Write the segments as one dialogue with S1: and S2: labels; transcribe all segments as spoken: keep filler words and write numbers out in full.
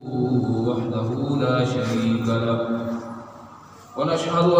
S1: वहदहू ला शरीक लह व नशहदु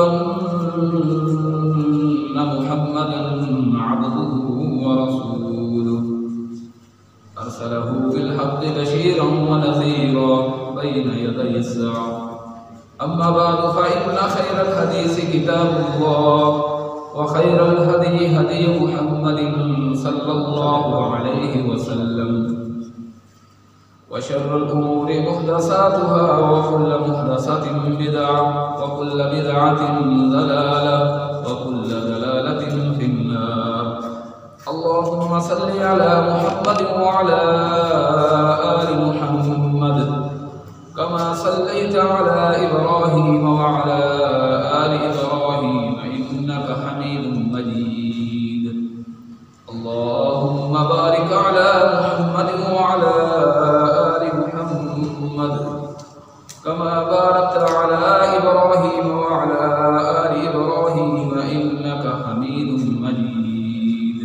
S1: अन्ना मुहम्मदन अब्दुहु व रसूलुहु अरसलहु बिल हक़्क़ि बशीरन व नज़ीरा बैन यदै अस्साअ अम्मा बअद फ़इन्न खैरल हदीस किताबुल्लाह व खैरल हदी हदी मुहम्मदिन सल्लल्लाहु अलैहि वसल्लम व शर्रुल उमूरि मुहदसातुहा व कुल्लु मुहदसतिन बिदअह व कुल्लु बिदअतिन दलालह व कुल्लु दलालतिन फिन्नार। अल्लाहुम्मा सल्लि अला मुहम्मद व अला आलि मुहम्मद कमा सल्लैता अला इब्राहीम व अला आलि इब्राहीम इन्नका हमीदुम मजीद। अल्लाहुम्मा बारिक अला मुहम्मद व अला आलि मुहम्मद कमा बारकता अला इब्राहीम व अला आलि इब्राहीम इन्नका हमीदुम मजीद।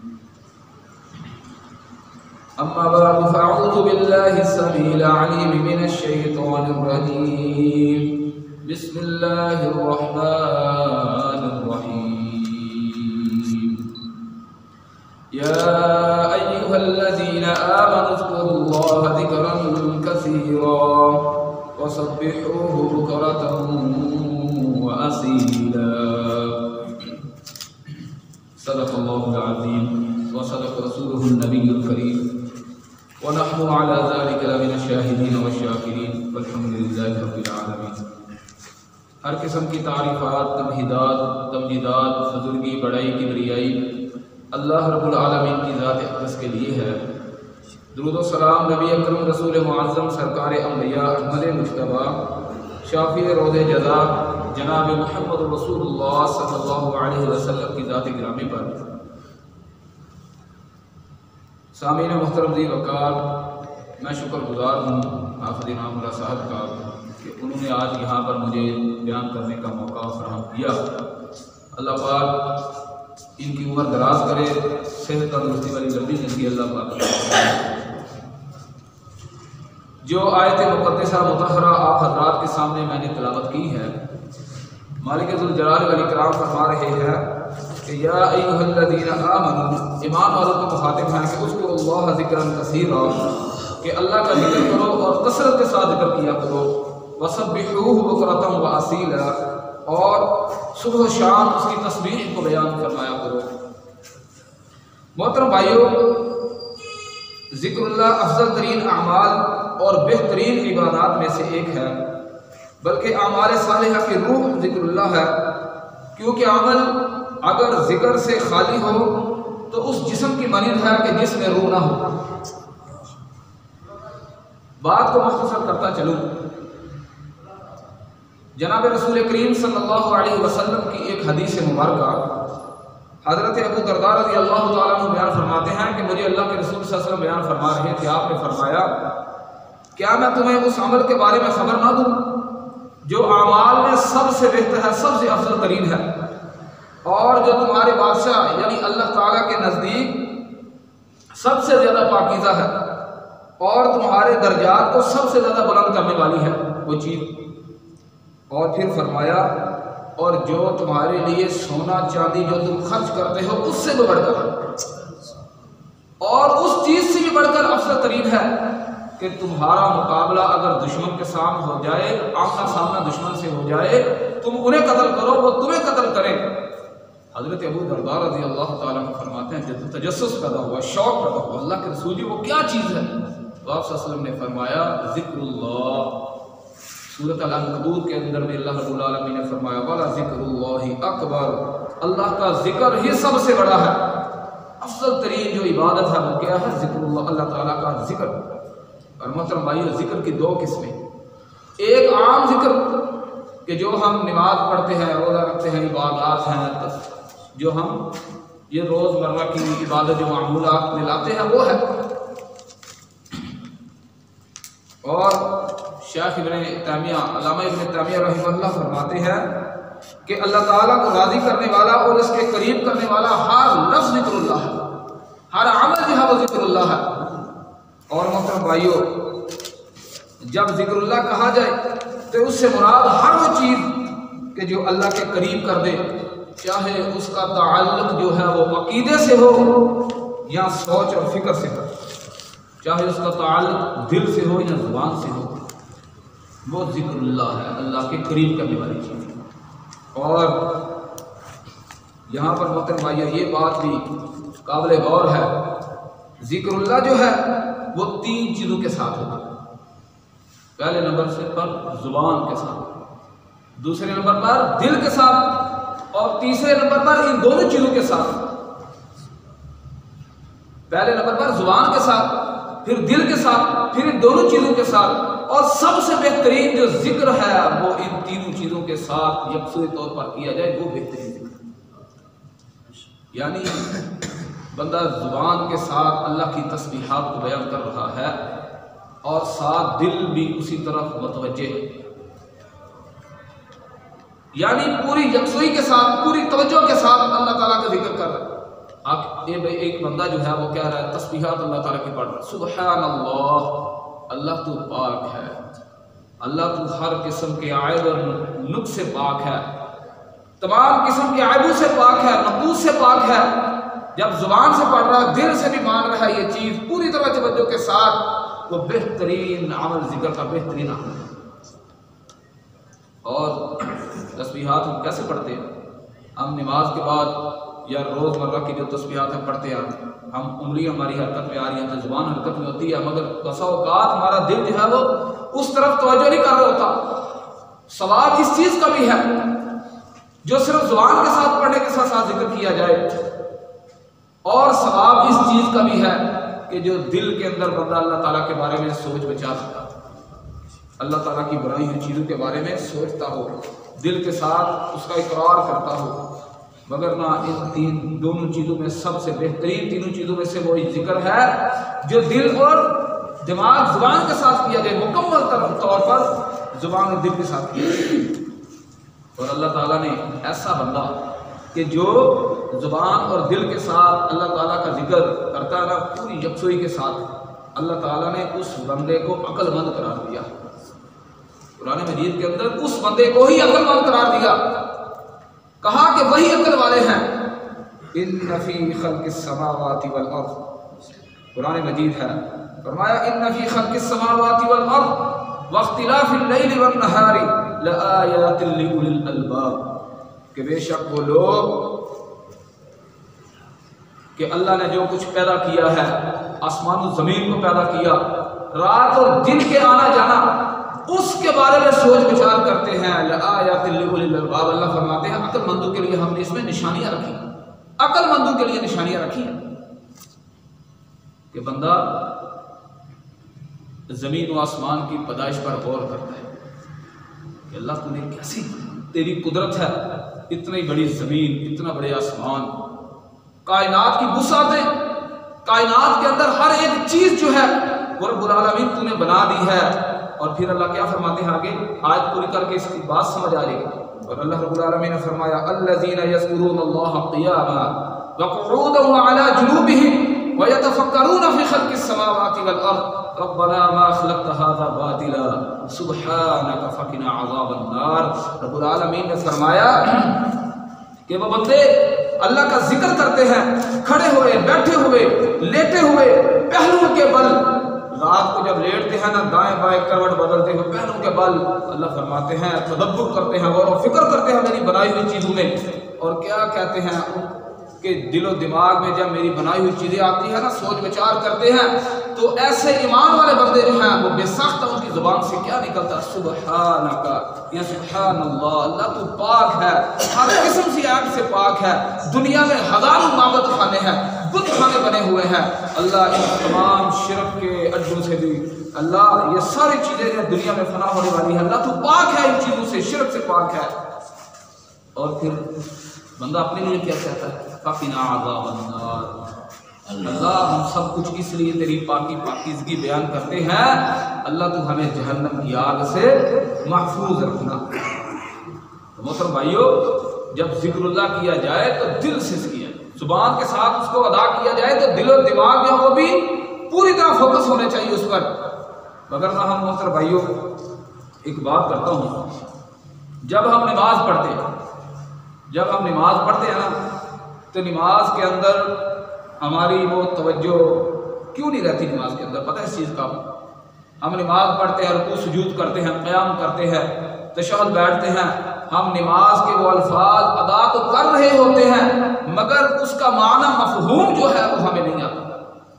S1: अम्मा बअद फ़अऊज़ु बिल्लाहि स्समीइल अलीम मिनश शैतानिर रजीम। बिस्मिल्लाहिर रहमानिर रहीम। या अय्युहल्लज़ीना आमनु ज़्कुरुल्लाहा ज़िक्रन कसीरा वसब्बिहूहु बुक्रतन व असीला। सदक़ल्लाहुल अज़ीम व सदक़ रसूलुहुन नबियुल करीम व नहनु अला ज़ालिका लमिनश शाहिदीन व शाकिरीन वल्हम्दुलिल्लाहि रब्बिल आलमीन। हर किस्म की तारीफ़ात, तमहीदात, तमजीदात, बुज़ुर्गी, बड़ाई, किबरियाई अल्लाह रब्बुल आलमीन की ज़ात अक़दस के लिए है। दुरूद व सलाम नबी अकरम रसूल मुअज़्ज़म सरकार अंबिया अहमद मुज्तबा शाफ़ी रोज़े जज़ा जनाब मुहम्मद रसूलुल्लाह सल्लल्लाहु अलैहि वसल्लम की ज़ात गिरामी पर। सामीन मुहतरम ज़ी वक़ार, मैं शुक्रगुज़ार हूँ हाफ़िज़ इनामुल्लाह साहब का कि उन्होंने आज यहाँ पर मुझे बयान करने का मौका फराहम किया। अल्लाह पाक इनकी उम्र दराज करे, सेहत तंदुरुस्ती वाली लंबी ज़िंदगी अल्लाह पाक। जो आयत मुक़द्दसा मुतहरा आप हज़रात के सामने मैंने तिलावत की है, मालिक ज़ुल जलाल वल इकराम फरमा रहे हैं कि या अय्युहल्लज़ीना आमनू, ईमान वालों को मुखातिब हैं कि उज़्कुरुल्लाह ज़िक्रन कसीरा, कि अल्लाह का जिक्र करो और कसरत के साथ जिक्र किया करो। वसब्बिहूहु बुक्रतन व असीला, और सुबह शाम उसकी तस्बीह को बयान फरमाया करो। मोहतरम भाइयों, ज़िक्रुल्लाह अफ़ज़ल तरीन अमाल और बेहतरीन इबादत में से एक है, बल्कि आमाल सालिहा की रूह ज़िक्रुल्लाह है। क्योंकि अमल अगर ज़िक्र से खाली हो तो उस जिस्म की मानिंद है कि जिसमें रूह ना हो। बात को मुख्तसर करता चलूँ, जनाब रसूल करीम सल्लल्लाहु अलैहि वसल्लम की एक हदीस मुबारका हज़रत अबू दरदा रज़ी अल्लाह तआला अन्हु बयान फरमाते हैं कि मुझे अल्लाह के रसूल सल्लल्लाहु अलैहि वसल्लम बयान फरमा रहे थे, आपने फरमाया, क्या मैं तुम्हें उस अमल के बारे में खबर ना दूँ जो आमाल में सबसे बेहतर है, सबसे अफजल तरीन है, और जो तुम्हारे बादशाह यानी अल्लाह ताला के नज़दीक सबसे ज़्यादा पाकीज़ा है और तुम्हारे दर्जात को सबसे ज़्यादा बुलंद करने वाली है वो चीज़। और फिर फरमाया, और जो तुम्हारे लिए सोना चांदी जो तुम खर्च करते हो उससे भी बढ़कर, और उस चीज़ से भी बढ़कर अफजल तरीन है कि तुम्हारा मुकाबला अगर दुश्मन के सामने हो जाए, आमना सामना दुश्मन से हो जाए, तुम उन्हें कत्ल करो, वो तुम्हें कत्ल करें। हज़रत अबू दरदा रज़ी अल्लाह ताला अन्हु फरमाते हैं, जब तजस्सुस पैदा हुआ, शौक पैदा हुआ, अल्लाह के रसूल जी वो क्या चीज़ है? तो आप सल्लल्लाहु अलैहि वसल्लम ने फरमाया, ज़िक्रुल्लाह। सूरत अल-अनकबूत के अंदर भी अल्लाह रब्बुल आलमीन ने फरमाया, वला ज़िक्रुल्लाहि अकबर, अल्लाह का जिक्र ही सबसे बड़ा है। अफजल तरीन जो इबादत है वो क्या है? ज़िक्रुल्लाह, अल्लाह ताला का जिक्र। और मोहतरम भाइयों, जिक्र की दो किस्में, एक आम जिक्र कि जो हम नमाज पढ़ते हैं, रोज़ा रखते हैं, इबादत हैं, जो हम ये रोज़मर्रा की इबादत जो मामूलात में लाते हैं वो है। और शेख इब्न तैमिया अल्लामा इब्न तैमिया रहमतुल्लाह फरमाते हैं कि अल्लाह ताला को राज़ी करने वाला और इसके करीब करने वाला हर लफ्ज़ ज़िक्रुल्लाह है, हर अमल जो है वो ज़िक्रुल्लाह है। और मोहतरम भाइयों, जब जिक्रुल्लाह कहा जाए तो उससे मुराद हर वो चीज़ कि जो अल्लाह के करीब कर दे, चाहे उसका ताल्लुक जो है वो अकीदे से हो या सोच और फिक्र से हो, चाहे उसका ताल्लुक दिल से हो या ज़ुबान से हो, वो जिक्रुल्लाह है, अल्लाह के करीब करने वाली चीज़। और यहाँ पर मोहतरम भाइयों ये बात भी काबिल गौर है, जिक्रुल्लाह जो है वो तीन चीज़ों के साथ होता है। पहले नंबर से पर जुबान के साथ, दूसरे नंबर पर दिल के साथ और तीसरे नंबर पर इन दोनों चीज़ों के साथ। पहले नंबर पर जुबान के साथ, फिर दिल के साथ, फिर इन दोनों चीज़ों के साथ, और सबसे बेहतरीन जो जिक्र है वो इन तीनों चीज़ों के साथ यकसुई तौर पर किया जाए, वो बेहतरीन जिक्र। यानी बंदा जुबान के साथ अल्लाह की तस्बीहात को बयान कर रहा है और साथ दिल भी उसी तरफ मुतवज्जे है, यानी पूरी यकसुई के साथ, पूरी तवज्जो के साथ अल्लाह ताला का जिक्र कर रहा है। आप एक बंदा जो है वो कह रहा है तस्बीहात अल्लाह ताला की पढ़ रहा है, सुबहान अल्लाह, अल्लाह तू पाक है, अल्लाह तू हर किस्म के आयब और नुक्स से पाक है, तमाम किस्म के आयबों से पाक है, नकूस से पाक है। जब जुबान से पढ़ रहा है, दिल से भी मान रहा है ये चीज़ पूरी तरह तवज्जो के साथ, वो बेहतरीन अमल जिक्र का बेहतरीन अमल है। और तस्बीहात हम कैसे पढ़ते हैं? हम नमाज के बाद या रोज़मर्रा की जो तस्बीहात हम पढ़ते हैं, हम उंगली हमारी हरकत में आ रही है तो जुबान हरकत में होती है, मगर बसा औकात हमारा दिल जो है वो उस तरफ तवज्जो नहीं कर रहा होता। सवाब इस चीज़ का भी है जो सिर्फ जुबान के साथ पढ़ने के साथ साथ जिक्र किया जाए, और सवाब इस चीज़ का भी है कि जो दिल के अंदर बंदा अल्लाह ताला के बारे में सोच विचार करता, अल्लाह ताला की बनाई हुई चीज़ों के बारे में सोचता हो, दिल के साथ उसका इकरार करता हो। मगर ना इन तीन दोनों चीज़ों में सबसे बेहतरीन तीनों चीज़ों में से वही जिक्र है जो दिल और दिमाग जुबान के साथ किया जाए, मुकम्मल तौर पर जुबान और दिल के साथ किया जाए। और अल्लाह ताला ने ऐसा बंदा कि जो जुबान और दिल के साथ अल्लाह ताला का जिक्र करता है ना, पूरी यकसुई के साथ, अल्लाह ताला ने उस बंदे को अक्लमंद करार दिया। कुरान मजीद के अंदर उस बंदे को ही अक्लमंद करार दिया, कहा कि वही अक्ल वाले हैं। इन्न फी खल्क़िस समावाति वल अर्ज़, कुरान मजीद है, फरमाया इन्न फी खल्क़िस समावाति वल अर्ज़ वख्तिलाफ़िल लैलि वन नहारी लआयातिन लिउलिल अलबाब, कि बेशक वो लोग कि अल्लाह ने जो कुछ पैदा किया है, आसमान और ज़मीन को पैदा किया, रात और दिन के आना जाना, उसके बारे में सोच विचार करते हैं। लआयातिन लिउलिल अलबाब, अल्लाह फरमाते हैं अक्लमंदों के लिए हमने इसमें निशानियां रखी, अक्लमंदों के लिए निशानियां रखी हैं कि बंदा ज़मीन व आसमान की पैदाइश पर गौर करता है कि अल्लाह तूने कैसी तेरी कुदरत है, इतनी बड़ी ज़मीन, इतना बड़े आसमान, कायनात की वुसअतें, कायनात के अंदर हर एक चीज़ जो है वो रब्बुल आलमीन तूने बना दी है। और फिर अल्लाह क्या फरमाते हैं आगे, आयत पूरी करके इसकी बात समझ आ जाएगी। और अल्लाह रब्बुल आलमीन ने फरमाया अल्लज़ीना यज़कुरूनल्लाह क़ियामन व क़ुऊदन व अला जुनूबिहिम व यतफ़क्करून फ़ी ख़ल्क़िस समावाति वल अर्ज़ रब्बना मा ख़लक़्ता हाज़ा बातिला सुब्हानका फ़क़िना अज़ाबन नार। रब्बुल आलमीन ने फरमाया कि वो बंदे अल्लाह का जिक्र करते हैं, खड़े हुए, बैठे हुए, लेटे हुए, पहलुओं के बल, रात को जब लेटते हैं ना, दाएं बाएं करवट बदलते हुए पहलुओं के बल, अल्लाह फरमाते हैं तदब्बुर करते हैं, गौर और फिक्र करते हैं मेरी बनाई हुई चीज़ों में। और क्या कहते हैं कि दिलो दिमाग में जब मेरी बनाई हुई चीज़ें आती हैं ना, सोच विचार करते हैं, तो ऐसे ईमान वाले बंदे जो हैं वो बेसाख्ता उनकी ज़ुबान से क्या निकलता, सुबहानका या सुबहानल्लाह, अल्लाह तू पाक है, हर किस्म से ऐब से पाक है। दुनिया में हज़ारों माबद खाने हैं, बुत खाने बने हुए हैं, अल्लाह इन तमाम शिरक के अड्डों से भी, अल्लाह ये सारी चीज़ें जो दुनिया में फना होने वाली है, अल्लाह तू पाक है इन चीज़ों से, शिरक से पाक है। और फिर बंदा अपने लिए क्या कहता है, फ़क़िना अज़ाबन नार, अल्लाह हम सब कुछ इसलिए तेरी पाकी पाकीज़गी बयान करते हैं, अल्लाह तू हमें जहन्नम की आग से महफूज रखना। तो मोहतरम भाइयों, जब जिक्रुल्लाह किया जाए तो दिल से किया, जुबान के साथ उसको अदा किया जाए तो दिल और दिमाग जो वो भी पूरी तरह फोकस होने चाहिए उस पर। मगर मैं हम मोहतर भाइयों एक बात करता हूँ, जब हम नमाज पढ़ते हैं जब हम नमाज पढ़ते हैं ना, तो नमाज के अंदर हमारी वो तवज्जो क्यों नहीं रहती नमाज के अंदर? पता है इस चीज़ का? हम नमाज पढ़ते हैं, रुकू सुजूद करते हैं, क़याम करते हैं, तशहहुद बैठते हैं, हम नमाज के वो अल्फाज अदा तो कर रहे होते हैं मगर उसका माना मफहूम जो है वो हमें नहीं आता,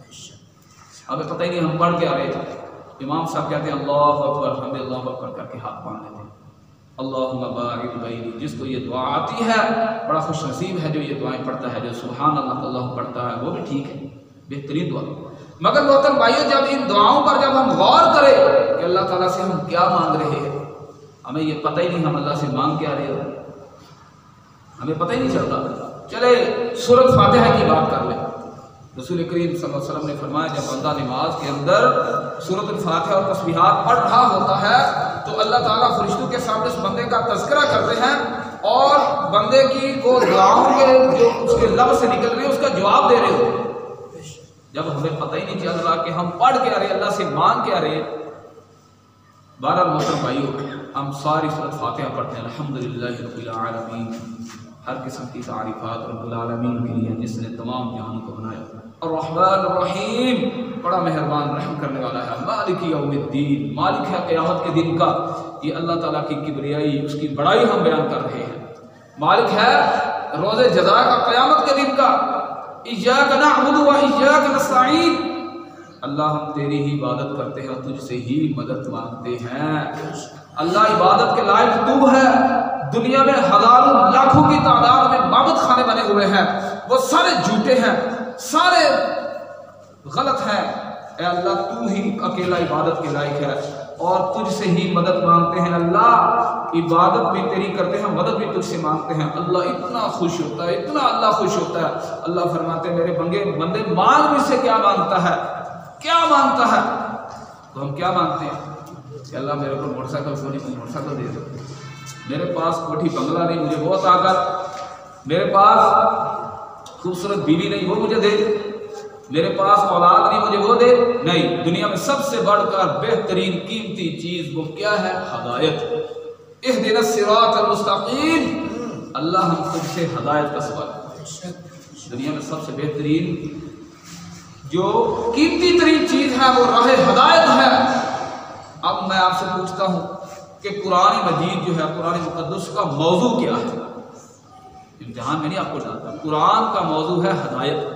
S1: हमें पता ही नहीं हम पढ़ के आ रहे थे। इमाम साहब कहते हैं अल्लाह अकबर, हम अल्लाह अकबर करके हाथ बांध लेते हैं, अल्लाहुम्मा बारिक बैनी। जिसको ये दुआ आती है बड़ा खुश नसीब है जो ये दुआएं पढ़ता है, जो सुभान अल्लाह अल्लाह पढ़ता है, वो भी ठीक है, बेहतरीन दुआ। मगर मोहतरम भाइयों, जब इन दुआओं पर जब हम गौर करें कि अल्लाह ताला से हम क्या मांग रहे हैं, हमें ये पता ही नहीं हम अल्लाह से मांग क्या रहे हो, हमें पता ही नहीं चलता। चले सूरत फातिहा की बात कर लें। रसूल करीम सल्लल्लाहु अलैहि वसल्लम ने फरमाया, जब बंदा नमाज के अंदर सूरत फातिहा और तस्बीहात पढ़ रहा होता है तो अल्लाह ताला फरिश्तों के सामने उस बंदे का तज़किरा करते हैं और बंदे की वो दुआओं के जो उसके लब से निकल रही है उसका जवाब दे रहे होते हैं। जब हमें पता ही नहीं चल रहा कि हम पढ़ के आ रहे, अल्लाह से मांग के आ रहे। बारह मोहतरम भाइयों, हम सारी सूरत फातिहा पढ़ते हैं अल्हम्दुलिल्लाहि रब्बिल आलमीन, हर किस्म की तारीफ़ात रब्बुल आलमीन के लिए जिसने तमाम जहान को बनाया, और रहमान रहीम, बड़ा मेहरबान रहम करने वाला है, मालिक यौमिद्दीन, मालिक है क़यामत के दिन का। ये अल्लाह ताला की किबरियाई, उसकी बड़ाई हम बयान कर रहे हैं। मालिक है रोज़े जज़ा का, क़यामत के दिन का। इय्याका नअबुदु व इय्याका नस्तईन, अल्लाह हम तेरी ही इबादत करते हैं और तुझसे ही मदद मांगते हैं। अल्लाह इबादत के लायक तू है। दुनिया में हजारों लाखों की तादाद में माबूद खाने बने हुए हैं, वो सारे झूठे हैं, सारे गलत हैं। ए अल्लाह तू ही अकेला इबादत के लायक है और तुझसे ही मदद मांगते हैं। अल्लाह इबादत भी तेरी करते हैं, मदद भी तुझसे मांगते हैं। अल्लाह इतना खुश होता है, इतना अल्लाह खुश होता है। अल्लाह फरमाते हैं मेरे बंदे बंदे मांग मुझसे क्या मांगता है, क्या मांगता है? तो हम क्या मांगते हैं कि अल्लाह मेरे को मोटरसाइकिल सोनी को मोटरसाइकिल दे दो, मेरे पास कोठी बंगला नहीं, मुझे वो अता कर, मेरे पास खूबसूरत बीवी नहीं, वो मुझे दे, मेरे पास औलाद नहीं, मुझे वो दे। नहीं, दुनिया में सबसे बढ़कर बेहतरीन कीमती चीज वो क्या है? हदायत। इहदिनस सिरातल मुस्तकीम, अल्लाह हम तुझसे हदायत का सवाल। दुनिया में सबसे बेहतरीन जो कीमती तरीन चीज है वो राह हदायत है। अब मैं आपसे पूछता हूं कि कुरान मजीद जो है, कुरान मुकद्दस का मौजू क्या है? इम्तिहान में नहीं आपको डालता, कुरान का मौजू है हदायत।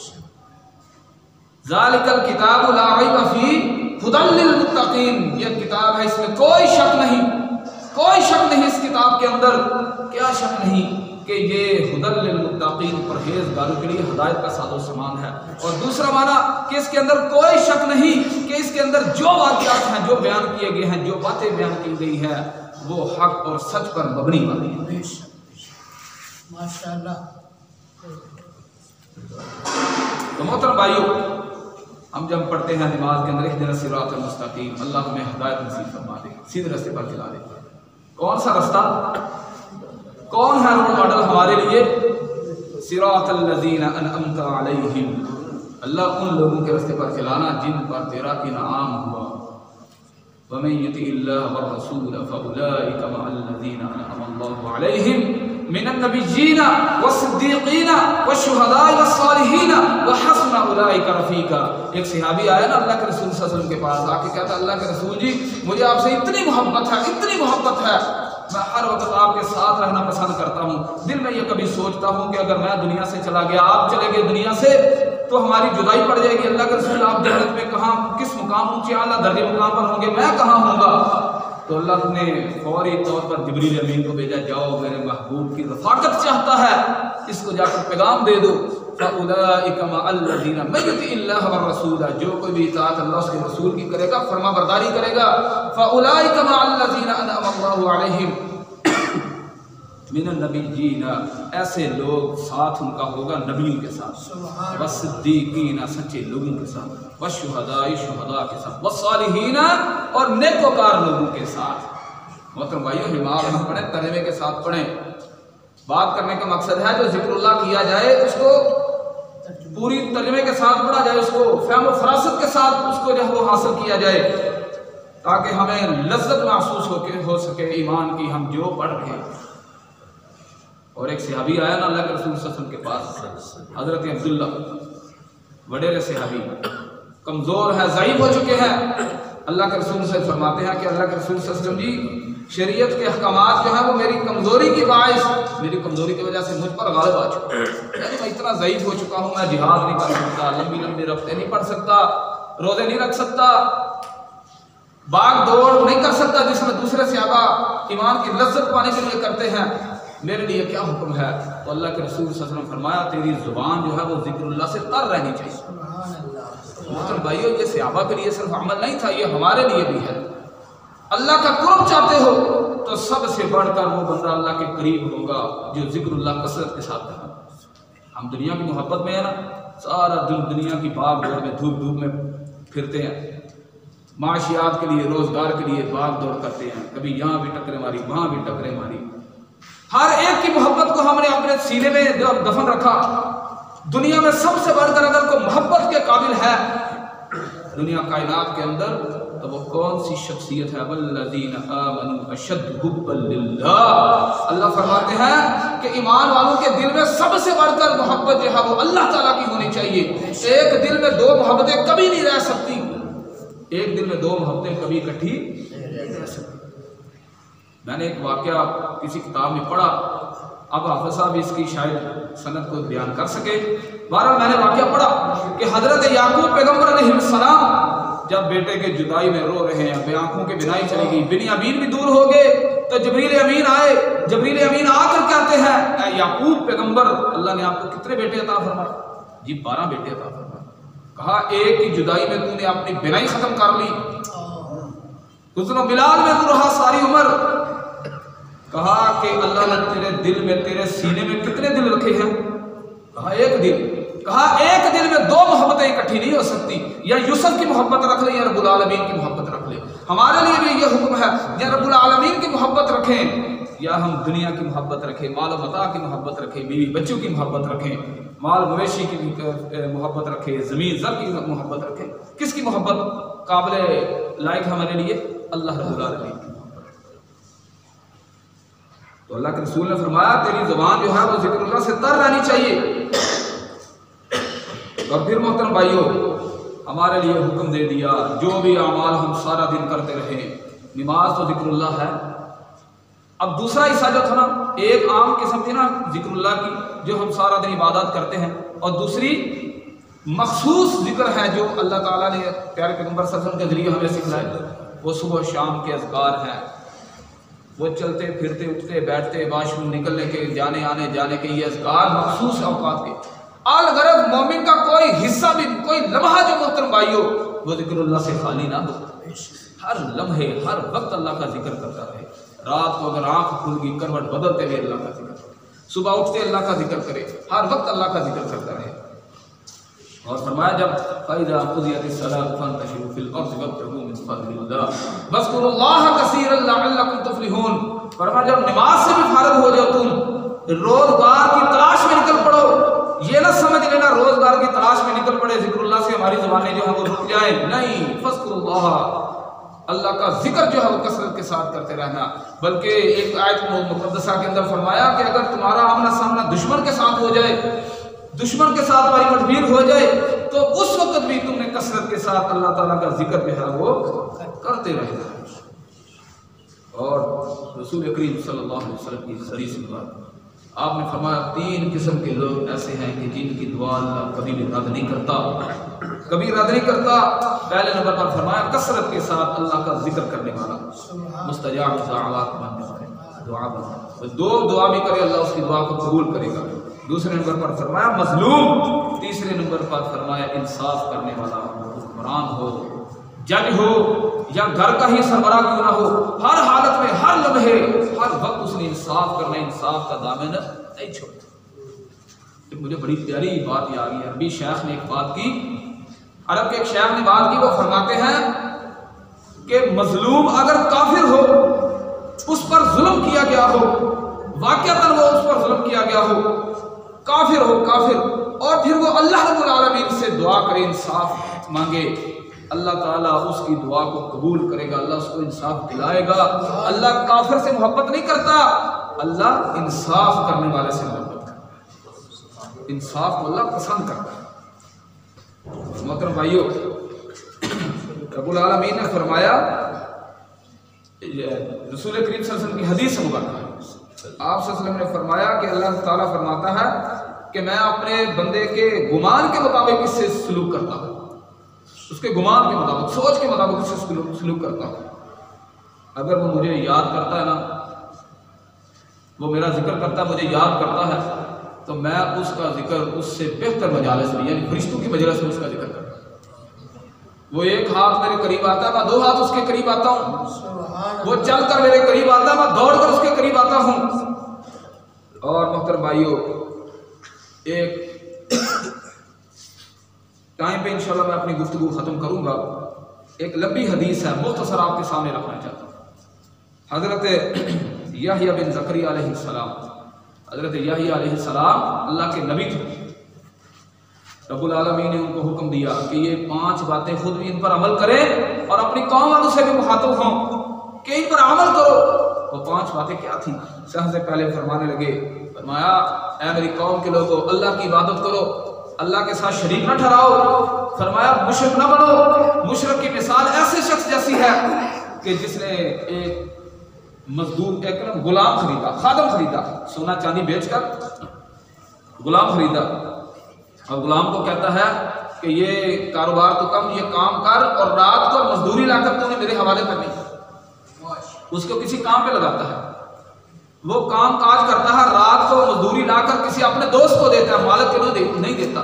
S1: ज़ालिकल किताबु ला रैब फीह हुदल लिल मुत्तकीन, यह किताब है इसमें कोई शक नहीं, कोई शक नहीं इस किताब के अंदर। क्या शक नहीं कि ये हुदल लिल मुत्तकीन, परहेजगारों के लिए हदायत का सादो सामान है। और दूसरा माना कि इसके अंदर कोई शक नहीं कि इसके अंदर जो वाक़यात हैं, जो बयान किए गए हैं, जो बातें बयान की गई है वो हक और सच पर मबनी वाली है। माशाअल्लाह। तो मोहतरम भाइयों, हम जब पढ़ते हैं नमाज के अंदर इहदिनस सिरातल मुस्तकीम, अल्लाह हमें हदायत नसीब फरमा दे, सीधे रास्ते पर चला दे। कौन सा रास्ता? कौन है रोल मॉडल हमारे लिए? सिरातल लज़ीना अनअमता अलैहिम, अल्लाह उन लोगों के रास्ते पर चलाना जिन पर तेरा इनाम हुआ। वमन युतिइल्लाह व रसूल फउलाइका मअल लज़ीना अनअम अल्लाहु अलैहिम मिनन नबिय्यीना वस्सिद्दीक़ीना वश्शुहदाኢ वस्सालिहीना व हसना उलाइका रफ़ीका। एक सहाबी आया ना अल्लाह के रसूल सल्लल्लाहु अलैहि वसल्लम के पास, आके कहता अल्लाह के रसूल जी, मुझे आपसे इतनी मोहब्बत है, इतनी मोहब्बत है, मैं हर वक्त आपके साथ रहना पसंद करता हूँ। दिल में ये कभी सोचता हूँ कि अगर मैं दुनिया से चला गया, आप चले गए दुनिया से, तो हमारी जुदाई पड़ जाएगी। अल्लाह के रसूल आप जन्नत में कहाँ, किस मुकाम, ऊंचे आला दर्जे मुकाम पर होंगे, मैं कहाँ होऊंगा? तो अल्लाह ने फौरी तौर पर जिब्रील अमीन को भेजा, जाओ मेरे महबूब की रफ़ाकत चाहता है, इसको जाकर पैगाम दे दो। फउलाइका मअल लज़ीना मन युतिइल्लाह व रसूला, जो कोई भी इताअत अल्लाह उसके रसूल की करेगा, फरमाबरदारी करेगा, फउलाइका मअल लज़ीना अनअम अल्लाहु अलैहिम मिनन नबिय्यीना, ऐसे लोग साथ उनका होगा नबियों के साथ, वस्सिद्दीक़ीना, सच्चे लोगों के साथ, वश्शुहदाई, शुहदा के साथ, वस्सालिहीना, और नेकोकार लोगों के साथ। मोहतरम भाइयों, नमाज हम पढ़ें, तर्जुमे के साथ पढ़ें। बात करने का मकसद है जो जिक्रुल्लाह किया जाए उसको पूरी तर्जुमे के साथ पढ़ा जाए, उसको फहम व फरासत के साथ उसको जो वो हासिल किया जाए। ताकि हमें लज्जत महसूस हो के हो सके ईमान की, हम जो पढ़ रहे हैं। और एक सहाबी आया ना अल्लाह के रसूल सल्लल्लाहु अलैहि वसल्लम के पास, हजरत अब्दुल्ला, वडेरे सहाबी, कमज़ोर है, ज़ईफ़ हो चुके हैं। अल्लाह के रसूल से फरमाते हैं कि अल्लाह के रसूल सल्लल्लाहु अलैहि वसल्लम जी, शरीयत के अहकामात जो है वो मेरी कमज़ोरी की बाइस, मेरी कमज़ोरी की वजह से मुझ पर गालिब आ चुका है। यानी मैं इतना ज़ईफ़ हो चुका हूँ, मैं जिहाद नहीं कर सकता, लंबी लंबी रफ्तें नहीं पढ़ सकता, रोज़े नहीं रख सकता, भाग दौड़ नहीं कर सकता जिसमें दूसरे सहाबा ईमान की लज्जत पाने के लिए करते हैं। मेरे लिए क्या हुक्म है? तो अल्लाह के रसूल सल्लल्लाहु अलैहि वसल्लम फरमाया, तेरी जुबान जो है वो जिक्रुल्लाह से तर रहनी चाहिए। मतलब भाइयों, ये सहाबा के लिए सिर्फ अमल नहीं था, ये हमारे लिए भी है। अल्लाह का कुर्ब चाहते हो तो सबसे बढ़कर वो बंदा अल्लाह के करीब होगा जो जिक्रुल्लाह कसरत के साथ करता। हम दुनिया की मोहब्बत में है ना, सारा दिन दुनिया की भाग दौड़ में धूप धूप में फिरते हैं, माशियात के लिए, रोजगार के लिए भाग दौड़ करते हैं, कभी यहाँ भी टक्करें मारी, वहां भी टक्करें मारी। हर एक की मोहब्बत को हमने अपने सीने में जब दफन रखा। दुनिया में सबसे बढ़कर अगर कोई मोहब्बत के काबिल है दुनिया कायनात के अंदर, तो वो कौन सी शख्सियत है? वल्लज़ीना आमनू अशद्दु हुब्बन लिल्लाह। अल्लाह फरमाते हैं कि ईमान वालों के दिल में सबसे बढ़कर मोहब्बत जो है वो अल्लाह ताला की होनी चाहिए। एक दिल में दो मोहब्बतें कभी नहीं रह सकती, एक दिल में दो मोहब्बतें कभी इकट्ठी नहीं रह सकती। मैंने एक वाकया किसी किताब में पढ़ा, अब हाफिज़ साहब इसकी शायद सनद को बयान कर सके। बहरहाल मैंने वाकया पढ़ा कि हजरत याकूब पैगम्बर अलैहिस्सलाम जब बेटे के जुदाई में रो रहे हैं, आंखों की बिनाई चली गई, बिन्यामीन भी दूर हो गए, तो जबरील अमीन आए। जबरील अमीन आकर कहते हैं, ऐ याकूब पैगम्बर, अल्लाह ने आपको कितने बेटे अता फरमाए? जी बारह बेटे अता फरमाए। कहा एक की जुदाई में तूने अपनी बिनाई खत्म कर ली, हुस्न बिलाल में तू रहा सारी उम्र। कहा कि अल्लाह ने तेरे दिल में, तेरे सीने में कितने दिल रखे हैं? कहा एक दिल। कहा एक दिल में दो मोहब्बतें इकट्ठी नहीं हो सकती, या यूसुफ की मोहब्बत रख ले या रब्बुल आलमीन की मोहब्बत रख ले। हमारे लिए भी ये हुक्म है, या रब्बुल आलमीन की मोहब्बत रखें या हम दुनिया की मोहब्बत रखें, माल मता की मोहब्बत रखें, बीवी बच्चों की मोहब्बत रखें, माल मवेशी की मोहब्बत रखें, जमीन जर की मोहब्बत रखें। किसकी मोहब्बत काबिल लायक हमारे लिए? अल्लाह रब्बुल आलमीन की। तो अल्लाह के रसूल ने फरमाया तेरी जुबान जो है वो जिक्रुल्लाह से तर रहनी चाहिए। और फिर मोहतरम भाइयों, हमारे लिए हुक्म दे दिया जो भी अमाल हम सारा दिन करते रहे, नमाज तो जिक्रुल्लाह है। अब दूसरा हिस्सा जो था ना, एक आम किस्म थी ना जिक्रुल्लाह की जो हम सारा दिन इबादत करते हैं, और दूसरी मखसूस जिक्र है जो अल्लाह ताला ने प्यारे पैगंबर सल्लल्लाहु अलैहि वसल्लम के जरिए हमें सिखलाए। वो सुबह शाम के अज़कार हैं, वो चलते फिरते उठते बैठते वाशरूम निकलने के, जाने आने जाने के, ये अज़कार मखसूस औकात के। अलगरज मोमिन का कोई हिस्सा भी, कोई लम्हा जो मोहतरम भाइयों वो जिक्रुल्लाह से खाली ना हो। हर लम्हे हर वक्त अल्लाह का जिक्र करता रहे। रात को अगर आंख खुल गई, करवट बदलते हुए अल्लाह का जिक्र, सुबह उठते अल्लाह का जिक्र करे, हर वक्त अल्लाह का जिक्र करता रहे। और फरमाया जब फ़इज़ा क़ुज़ियतिस सलात फ़ंतशिरू फ़िल अर्ज़ि वब्तग़ू मिन फ़ज़लिल्लाह वज़्कुरुल्लाह कसीरन लअल्लकुम तुफ़्लिहून। फरमाया जब नमाज से भी फारिग हो जाओ, तुम रोजगार की तलाश में निकल पड़ो। ये ना समझ लेना रोजगार की तलाश में निकल पड़े, जिक्रुल्लाह से हमारी ज़ुबानें जो है वो रुक जाए, नहीं। फ़ज़्कुरुल्लाह, अल्लाह का जिक्र जो है वो कसरत के साथ करते रहना। बल्कि एक आयत मुक़द्दसा के अंदर फरमाया कि अगर तुम्हारा आमना सामना दुश्मन के साथ हो जाए, दुश्मन के साथ हमारी मुठभेड़ हो जाए, तो उस वक्त भी तुमने कसरत के साथ अल्लाह ताला का जिक्र जो है वो करते रहना। और रसूल करीम सल्लल्लाहु अलैहि वसल्लम की हदीस में बात आपने फरमाया, तीन किस्म के लोग ऐसे हैं कि जिनकी दुआ अल्लाह कभी भी रद्द नहीं करता, कभी रद्द नहीं करता। पहले नंबर पर फरमाया कसरत के साथ अल्लाह का जिक्र करने वाला, मुस्तजाब दुआ बना, दो दुआ भी करे अल्लाह उसकी दुआ को कबूल करेगा। दूसरे नंबर पर फरमाया मजलूम, तीसरे नंबर पर फरमाया इंसाफ करने वाला, हुक्मरान हो, जज हो या घर का ही सरबराह क्यों ना हो, हर हालत में, हर लम्हे, हर वक्त उसने इंसाफ करना, इंसाफ का दामन नहीं छोड़ना। तो मुझे बड़ी प्यारी बात याद आ गई। अरबी शेख ने एक बात की, अरब के एक शेख ने बात की, वो फरमाते हैं कि मजलूम अगर काफिर हो, उस पर जुल्म किया गया हो, वाकयातन वो उस पर जुल्म किया गया हो, काफिर हो काफिर, और फिर वो अल्लाह रब्बुल आलमीन से दुआ करे, इंसाफ मांगे, अल्लाह ताला उसकी दुआ को कबूल करेगा, अल्लाह उसको इंसाफ दिलाएगा। अल्लाह काफिर से मोहब्बत नहीं करता, अल्लाह इंसाफ करने वाले से मोहब्बत करता है, इंसाफ को अल्लाह पसंद करता है। मोहतरम भाइयों, रब्बुल आलमीन ने फरमाया, रसूल करीम सल्लल्लाहु अलैहि वसल्लम की हदीस मुबारक है, आप सल्लल्लाहु अलैहि वसल्लम ने फरमाया कि अल्लाह ताला फरमाता है कि मैं अपने बंदे के गुमान के मुताबिक इससे सलूक करता हूँ, उसके गुमान के मुताबिक, सोच के मुताबिक उससे सलूक सलूक करता हूँ। अगर वो मुझे याद करता है ना, वो मेरा जिक्र करता है, मुझे याद करता है, तो मैं उसका जिक्र उससे बेहतर मजालिस में, यानी फरिश्तों की मजलिस में उसका जिक्र करता हूँ। वो एक हाथ मेरे करीब आता है, मैं दो हाथ उसके करीब आता हूँ। वो चल कर मेरे करीब आता है, मैं दौड़ कर उसके करीब आता हूँ। और मोहतरम भाइयों, एक टाइम पे इंशाल्लाह मैं अपनी गुफ्तगू ख़त्म करूँगा। एक लंबी हदीस है, मुख्तसर आपके सामने रखना चाहता हूँ। हज़रत याहिया बिन ज़करिया अलैहिस्सलाम, हज़रत याहिया अलैहिस्सलाम अल्लाह के नबी थे। रब्बुल आलमीन ने उनको हुक्म दिया कि ये पांच बातें खुद भी इन पर अमल करें और अपनी कौम वालों से भी मुखातिब हों कि इन पर अमल करो। वो पांच बातें क्या थी? सबसे पहले फरमाने लगे, फरमाया, ऐ मेरी कौम के लोगों, अल्लाह की इबादत करो, अल्लाह के साथ शरीक न ठहराओ। फरमाया, मुशरिक न बनो। मुशरिक की मिसाल ऐसे शख्स जैसी है कि जिसने एक मजदूर, एक गुलाम खरीदा, खादम खरीदा, सोना चांदी बेचकर गुलाम खरीदा, और गुलाम को कहता है कि ये कारोबार तो कम, ये काम कर और रात को मजदूरी लाकर तूने मेरे हवाले करनी। उसको किसी काम पे लगाता है, वो काम काज करता है, रात को मजदूरी लाकर किसी अपने दोस्त को देता है, मालिक को नहीं देता।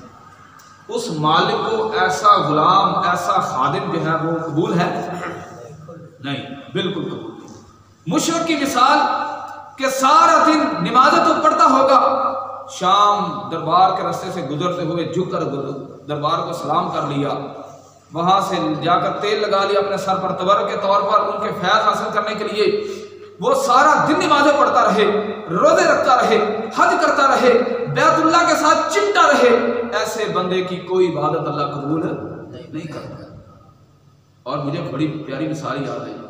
S1: उस मालिक को ऐसा गुलाम, ऐसा खादिम जो है वो कबूल है? नहीं, बिल्कुल कबूल नहीं। मुशरिक की मिसाल कि सारा दिन नमाज़ें तो पढ़ता होगा, शाम दरबार के रास्ते से गुजरते हुए झुककर दरबार को सलाम कर लिया, वहां से जाकर तेल लगा लिया अपने सर पर तबर्रुक के तौर पर उनके फैज़ हासिल करने के लिए। वो सारा दिन नमाज़ें पढ़ता रहे, रोजे रखता रहे, हज करता रहे, बैतुल्लाह के साथ चिमटा रहे, ऐसे बंदे की कोई इबादत अल्लाह कबूल नहीं करता। और मुझे बड़ी प्यारी मिसाल याद है,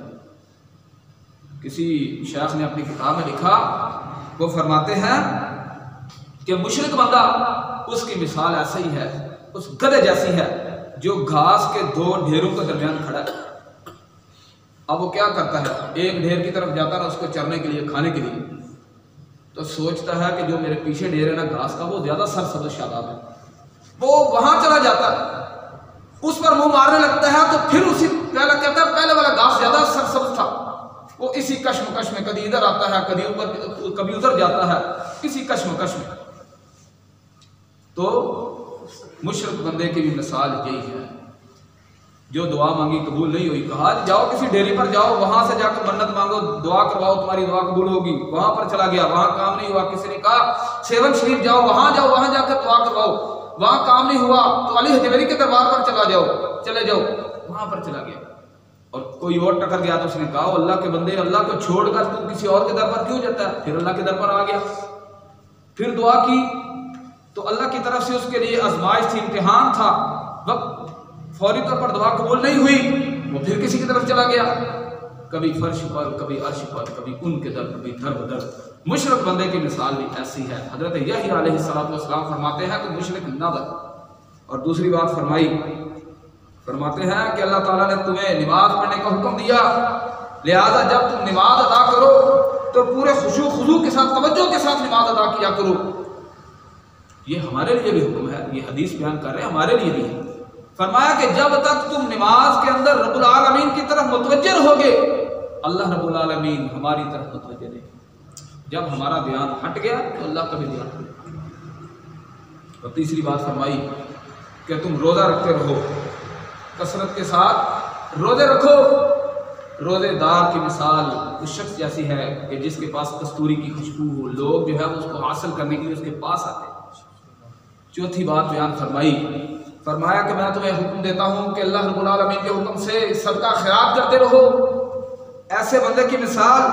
S1: किसी शेख ने अपनी किताब में लिखा, वो फरमाते हैं कि मुशरिक बंदा, उसकी मिसाल ऐसा ही है, उस गधे जैसी है जो घास के दो ढेरों के दरमियान खड़ा है। अब वो क्या करता है, एक ढेर की तरफ जाता है उसको चरने के लिए, खाने के लिए, तो सोचता है कि जो मेरे पीछे ढेर है ना घास का, वो ज्यादा सरसब्ज़ शादाब है, वो वहां चला जाता है, उस पर मुंह मारने लगता है, तो फिर उसी पहले कहता है पहले वाला घास ज्यादा सरसब्ज़ था। वो इसी कश्मकश में कभी इधर आता है, कभी ऊपर, कभी उधर जाता है, इसी कश्मकश में। तो मुशरिक बंदे की भी मिसाल यही है, जो दुआ मांगी कबूल नहीं हुई, कहा जाओ किसी डेरी पर जाओ, वहां से जाकर मन्नत मांगो, दुआ करवाओ, तुम्हारी दुआ कबूल होगी। वहां पर चला गया, वहां काम नहीं हुआ। किसी ने कहा सेवन शरीफ जाओ, वहां जाओ, वहां जाकर दुआ करवाओ, वहां काम नहीं हुआ तो अली हजवेरी के दरबार पर चला जाओ, चले जाओ, वहां पर चला गया। और कोई और टकर गया तो उसने कहा, अल्लाह के बंदे, अल्लाह को छोड़कर तू किसी और के दर पर क्यों जाता है? फिर अल्लाह के दर पर आ गया, फिर दुआ की, तो अल्लाह की तरफ से उसके लिए आजमाइश थी, इम्तिहान था, वक्त फौरी तौर पर दुआ कबूल नहीं हुई, वो फिर किसी की तरफ चला गया, कभी फर्श पर, कभी अर्श पर, कभी उनके दर, कभी दर बदर। मुशरिक बंदे की मिसाल भी ऐसी है। हजरत याहिया अलैहिस्सलातु वस्सलाम फरमाते हैं कि मुशरिक न बन। और दूसरी बात फरमाई, फरमाते हैं कि अल्लाह ताला ने तुम्हें नमाज पढ़ने का हुक्म दिया, लिहाजा जब तुम नमाज अदा करो तो पूरे खुशू खुजू के साथ, तवज्जो के साथ नमाज अदा किया करो। ये हमारे लिए भी हुक्म है, ये हदीस बयान कर रहे हैं, हमारे लिए भी है। फरमाया कि जब तक तुम नमाज के अंदर रब्बुल आलमीन की तरफ मुतवज्जह रहोगे, अल्लाह रब्बुल आलमीन हमारी तरफ मुतवज्जह रहेगा। जब हमारा ध्यान हट गया तो अल्लाह का भी ध्यान हट गया। और तीसरी बात फरमाई कि तुम रोज़ा रखते रहो, कसरत के साथ रोज़े रखो। रोज़ेदार की मिसाल उस शख्स जैसी है कि जिसके पास कस्तूरी की खुशबू हो, लोग जो है उसको हासिल करने के लिए उसके पास आते हैं। चौथी बात बयान फरमाई, फरमाया कि मैं तुम्हें हुक्म देता हूँ कि अल्लाह रब्बुल आलमीन के हुक्म से सदका खैरात करते रहो। ऐसे बंदे की मिसाल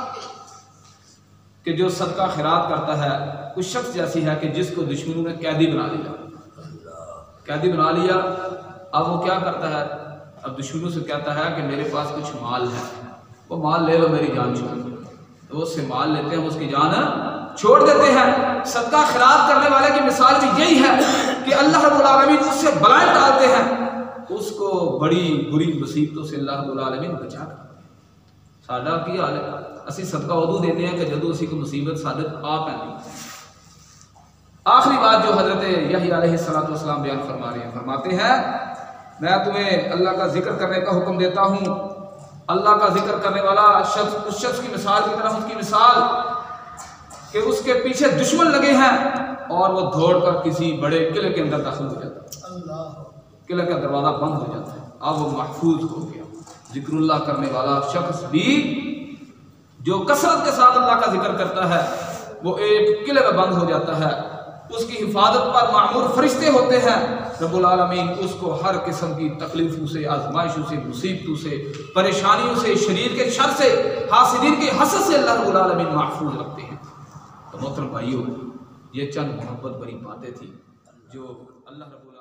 S1: कि जो सदका खैरात करता है उस शख्स जैसी है कि जिसको दुश्मनों ने कैदी बना लिया, कैदी बना लिया अब वो क्या करता है, अब दुश्मनों से कहता है कि मेरे पास कुछ माल है, वो माल ले लो मेरी जान छोड़। तो उससे माल लेते हैं, उसकी जान छोड़ देते हैं। सदका खैरात करने वाले की मिसाल भी यही है कि अल्लाह रब्बुल आलमीन उससे बलाएं डालते हैं, उसको बड़ी बुरी मुसीबतों से अल्लाह रब्बुल आलमीन बचा कर। साडा की हाल है, असी सदका उदू देते हैं कि जदों असी कोई मुसीबत साडे आ पैंदी। आखिरी बात जो हजरत यहया अलैहिस्सलातु वस्सलाम बयान फरमा रहे हैं, फरमाते हैं मैं तुम्हें अल्लाह का जिक्र करने का हुक्म देता हूँ। अल्लाह का जिक्र करने वाला शख्स उस शख्स की मिसाल की तरह, उसकी मिसाल कि उसके पीछे दुश्मन लगे हैं और वो दौड़कर किसी बड़े किले के अंदर दाखिल हो जाता है, किले का दरवाज़ा बंद हो जाता है, अब वो महफूज हो गया। जिक्रुल्लाह करने वाला शख्स भी जो कसरत के साथ अल्लाह का जिक्र करता है, वो एक किले में बंद हो जाता है, उसकी हिफाजत पर मामूर फरिश्ते होते हैं। रब्बुल आलमीन उसको हर किस्म की तकलीफों से, आजमाइशों से, मुसीबतों से, परेशानियों से, शरीर के शर से, हासिदीन के हसद से अल्लाह रब्बुल आलमीन महफूज रखते हैं। तो मोहतरम भाइयों, ये चंद मोहब्बत भरी बातें थी जो अल्लाह रब्बुल